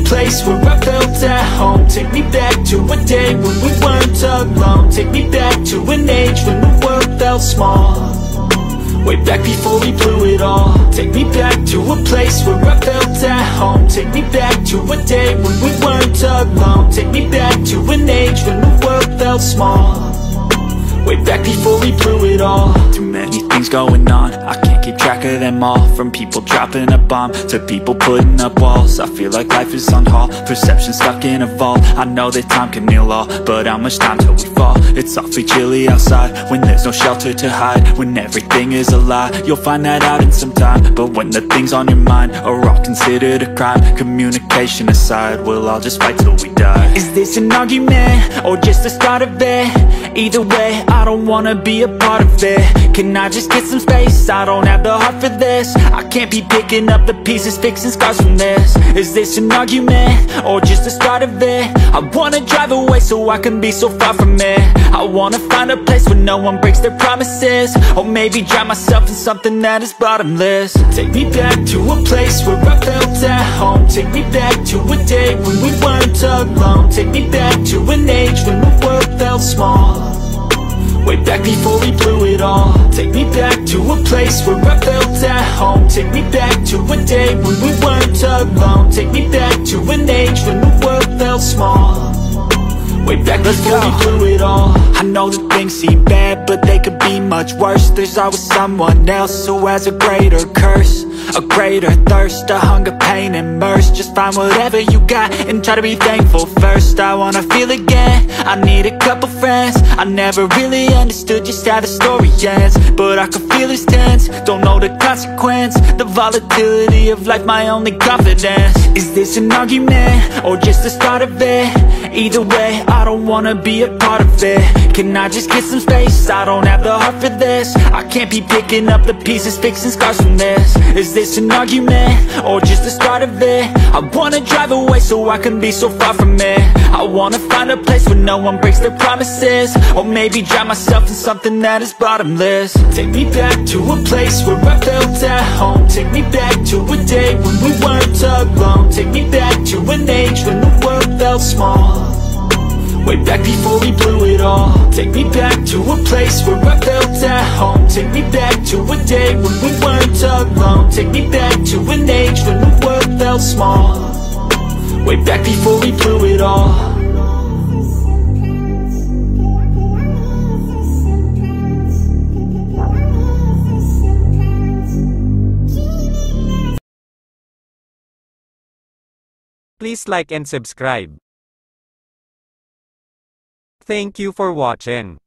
a place where I felt at home. Take me back to a day when we weren't alone. Take me back to an age when the world felt small. Way back before we blew it all. Take me back to a place where I felt at home. Take me back to a day when we weren't alone. Take me back to an age when the world felt small. Way back before we blew it all. Too many things going on, I can't keep track of them all. From people dropping a bomb to people putting up walls. I feel like life is on hold, perception stuck in a vault. I know that time can heal all, but how much time till we fall? It's awfully chilly outside, when there's no shelter to hide. When everything is a lie, you'll find that out in some time. But when the things on your mind are all considered a crime, communication aside, we'll all just fight till we die. Is this an argument, or just the start of it? Either way, I don't wanna be a part of it. Can I just get some space? I don't have the heart for this. I can't be picking up the pieces, fixing scars from this. Is this an argument, or just the start of it? I wanna drive away so I can be so far from it. I wanna find a place where no one breaks their promises. Or maybe drown myself in something that is bottomless. Take me back to a place where I felt at home. Take me back to a day when we weren't alone. Take me back to an age when the world felt small. Way back before we blew it all. Take me back to a place where I felt at home. Take me back to a day when we weren't alone. Take me back to an age when the world felt small. Way back before we blew it all. I know that things seem bad, but they could be much worse. There's always someone else who has a greater curse, a greater thirst, a hunger, pain, and mercy. Just find whatever you got and try to be thankful first. I wanna feel again, I need a couple friends. I never really understood just how the story ends, but I can feel it's tense, don't know the consequence. The volatility of life, my only confidence. Is this an argument, or just the start of it? Either way, I don't wanna be a part of it. Can I just get some space? I don't have the heart for this. I can't be picking up the pieces, fixing scars from this. Is this an argument, or just the start of it? I wanna drive away so I can be so far from it. I wanna find a place where no one breaks their promises. Or maybe drown myself in something that is bottomless. Take me back to a place where I felt at home. Take me back to a day when we weren't alone. Take me back to an age when the world felt small. Way back before we blew it all. Take me back to a place where I felt at home. Take me back to a day when we weren't alone. Take me back to an age when the world felt small. Way back before we blew it all. Please like and subscribe. Thank you for watching.